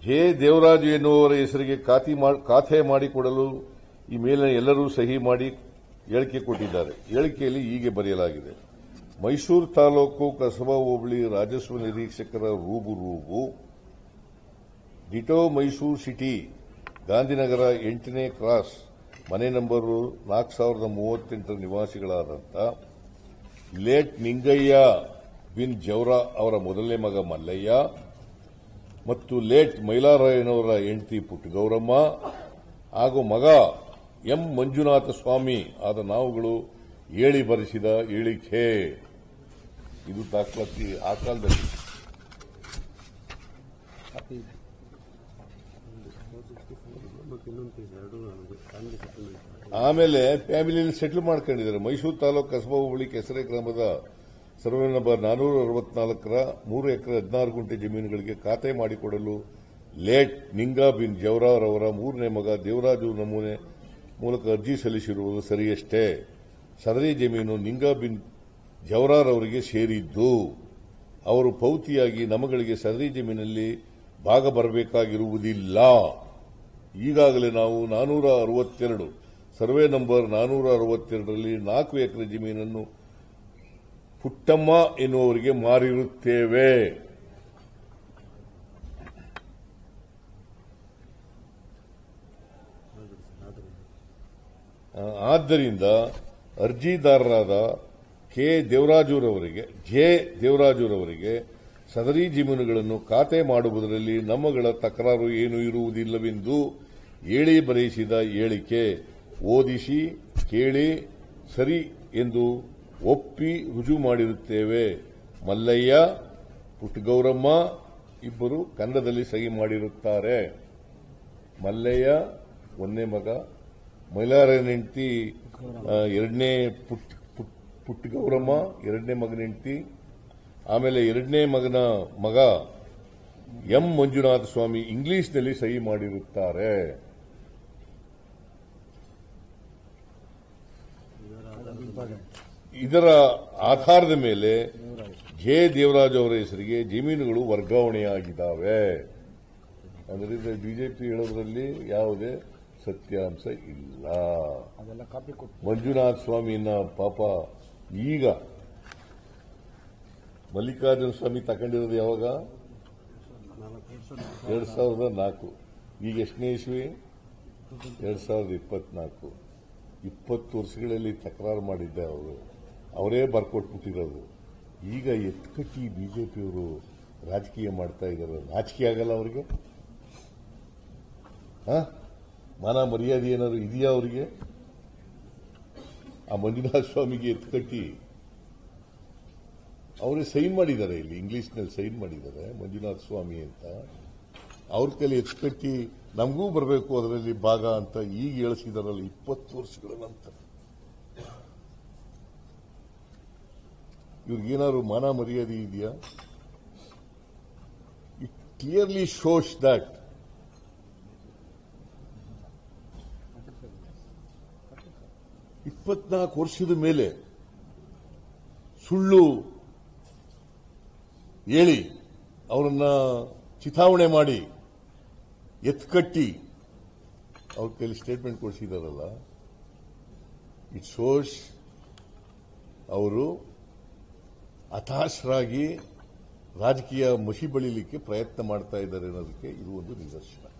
J Devaraju ಎನ್ನುವವರ ಹೆಸರಿಗೆ ಖಾತೆ ಮಾಡಿಕೊಡಲು ಈ ಮೇಲಿನ ಎಲ್ಲರೂ ಸಹಿ ಮಾಡಿ ಹೇಳಿಕೆ ಕೊಟ್ಟಿದ್ದಾರೆ. ಹೇಳಿಕೆಯಲ್ಲಿ ಹೀಗೆ ಬರೆಯಲಾಗಿದೆ: ಮೈಸೂರು ತಾಲೂಕು ಕಸಬಾ ಹೋಬಳಿ ರಾಜಸ್ವ ನಿರೀಕ್ಷಕರ ರೂಬು ಡಿಟೋ ಮೈಸೂರು ಸಿಟಿ ಗಾಂಧಿನಗರ 8ನೇ ಕ್ರಾಸ್ ಮನೆ ನಂಬರು 4038 ನಿವಾಸಿಗಳಾದಂಥ ಲೇಟ್ ನಿಂಗಯ್ಯ ಬಿನ್ ಜವರಾ ಅವರ ಮೊದಲನೇ ಮಗ ಮಲ್ಲಯ್ಯ ಮತ್ತು ಲೇಟ್ ಮೈಲಾರಾಯನವರ ಹೆಂಡತಿ ಪುಟ್ಟಗೌರಮ್ಮ ಹಾಗೂ ಮಗ ಎಂ ಮಂಜುನಾಥ ಸ್ವಾಮಿ ಆದ ನಾವುಗಳು ಹೇಳಿ ಬರೆಸಿದ ಹೇಳಿಕೆ. ಇದು ದಾಖಲಾತಿ ಆ ಕಾಲದಲ್ಲಿ. ಆಮೇಲೆ ಫ್ಯಾಮಿಲಿಯಲ್ಲಿ ಸೆಟ್ಲ್ ಮಾಡ್ಕೊಂಡಿದ್ದಾರೆ. ಮೈಸೂರು ತಾಲೂಕು ಕಸಬಾ ಹೋಬಳಿ ಕೆಸರೆ ಗ್ರಾಮದ ಸರ್ವೆ ನಂಬರ್ 464ರ 3 ಎಕರೆ 16 ಗುಂಟೆ ಜಮೀನುಗಳಿಗೆ ಖಾತೆ ಮಾಡಿಕೊಡಲು ಲೇಟ್ ನಿಂಗಾ ಬಿನ್ ಜವರಾರವರ ಮೂರನೇ ಮಗ ದೇವರಾಜು ನಮೂನೆ ಮೂಲಕ ಅರ್ಜಿ ಸಲ್ಲಿಸಿರುವುದು ಸರಿಯಷ್ಟೇ. ಸದರಿ ಜಮೀನು ನಿಂಗಾ ಬಿನ್ ಜವರಾರವರಿಗೆ ಸೇರಿದ್ದು. ಅವರು ಪೌತಿಯಾಗಿ ನಮಗಳಿಗೆ ಸದರಿ ಜಮೀನಲ್ಲಿ ಭಾಗ ಬರಬೇಕಾಗಿರುವುದಿಲ್ಲ. ಈಗಾಗಲೇ ನಾವು 462 ಸರ್ವೆ ನಂಬರ್ 462ರಲ್ಲಿ 4 ಎಕರೆ ಜಮೀನನ್ನು ಪುಟ್ಟಮ್ಮ ಎನ್ನುವರಿಗೆ ಮಾರಿರುತ್ತೇವೆ. ಆದ್ದರಿಂದ ಅರ್ಜಿದಾರರಾದ ಜೆ ದೇವರಾಜುರವರಿಗೆ ಸದರಿ ಜಮೀನುಗಳನ್ನು ಖಾತೆ ಮಾಡುವುದರಲ್ಲಿ ನಮ್ಮಗಳ ತಕರಾರು ಏನೂ ಇರುವುದಿಲ್ಲವೆಂದು ಹೇಳಿ ಬರೆಯಿಸಿದ ಹೇಳಿಕೆ ಓದಿಸಿ ಕೇಳಿ ಸರಿ ಎಂದು ಒಪ್ಪಿ ರುಜು ಮಾಡಿರುತ್ತೇವೆ. ಮಲ್ಲಯ್ಯ, ಪುಟ್ಟಗೌರಮ್ಮ ಇಬ್ಬರು ಕನ್ನಡದಲ್ಲಿ ಸಹಿ ಮಾಡಿರುತ್ತಾರೆ. ಮಲ್ಲಯ್ಯ ಒಂದನೇ ಮಗ, ಮೈಲಾರನ ಹೆಂಡತಿ ಎರಡನೇ ಪುಟ್ಟಗೌರಮ್ಮ ಎರಡನೇ ಮಗನ ಹೆಂಡತಿ. ಆಮೇಲೆ ಎರಡನೇ ಮಗನ ಮಗ ಎಂ ಮಂಜುನಾಥ ಸ್ವಾಮಿ ಇಂಗ್ಲಿಷ್ನಲ್ಲಿ ಸಹಿ ಮಾಡಿರುತ್ತಾರೆ. ಇದರ ಆಧಾರದ ಮೇಲೆ ಜೆ ದೇವರಾಜ್ ಅವರ ಹೆಸರಿಗೆ ಜಮೀನುಗಳು ವರ್ಗಾವಣೆಯಾಗಿದ್ದಾವೆ. ಅದರಿಂದ ಬಿಜೆಪಿ ಹೇಳೋದ್ರಲ್ಲಿ ಯಾವುದೇ ಸತ್ಯಾಂಶ ಇಲ್ಲ. ಮಂಜುನಾಥ ಸ್ವಾಮಿನ ಪಾಪ ಈಗ ಮಲ್ಲಿಕಾರ್ಜುನ ಸ್ವಾಮಿ ತಗೊಂಡಿರೋದು ಯಾವಾಗ? 2004. ಈಗ ಎಷ್ಟನೇ ಇಸ್ವಿ? 2024. 20 ವರ್ಷಗಳಲ್ಲಿ ತಕರಾರು ಮಾಡಿದ್ದೆ ಅವರೇ ಬರ್ಕೊಟ್ಬಿಟ್ಟಿರೋದು. ಈಗ ಎತ್ಕಟ್ಟಿ ಬಿಜೆಪಿಯವರು ರಾಜಕೀಯ ಮಾಡ್ತಾ ಇದ್ದಾರೆ. ನಾಚಿಕೆ ಆಗಲ್ಲ ಅವರಿಗೆ? ಮಾನ ಮರ್ಯಾದೆ ಏನಾದ್ರು ಇದೆಯಾ ಅವರಿಗೆ? ಆ ಮಂಜುನಾಥ ಸ್ವಾಮಿಗೆ ಎತ್ಕಟ್ಟಿ ಅವರೇ ಸೈನ್ ಮಾಡಿದ್ದಾರೆ, ಇಲ್ಲಿ ಇಂಗ್ಲಿಷ್ನಲ್ಲಿ ಸೈನ್ ಮಾಡಿದ್ದಾರೆ ಮಂಜುನಾಥ ಸ್ವಾಮಿ ಅಂತ. ಅವ್ರ ಕೈಲಿ ಎತ್ಕಟ್ಟಿ ನಮಗೂ ಬರಬೇಕು ಅದರಲ್ಲಿ ಭಾಗ ಅಂತ ಈಗ ಹೇಳಿಸಿದಾರಲ್ಲ 20 ವರ್ಷಗಳ ನಂತರ. ಇವ್ರಿಗೇನಾದ್ರು ಮಾನ ಮರ್ಯಾದೆ ಇದೆಯಾ? ಇಟ್ ಕ್ಲಿಯರ್ಲಿ ಶೋಸ್ ದಟ್ ಇಪ್ಪತ್ನಾಲ್ಕು ವರ್ಷದ ಮೇಲೆ ಸುಳ್ಳು ಹೇಳಿ ಅವರನ್ನ ಚಿತಾವಣೆ ಮಾಡಿ ಎತ್ಕಟ್ಟಿ ಅವ್ರ ಕೈಲಿ ಸ್ಟೇಟ್ಮೆಂಟ್ ಕೊಡಿಸಿದಾರಲ್ಲ, ಇಟ್ ಶೋಸ್ ಅವರು ಹತಾಶರಾಗಿ ರಾಜಕೀಯ ಮಸಿ ಬಳಿಲಿಕ್ಕೆ ಪ್ರಯತ್ನ ಮಾಡ್ತಾ ಇದ್ದಾರೆ ಅನ್ನೋದಕ್ಕೆ ಇದು ಒಂದು ನಿದರ್ಶನ.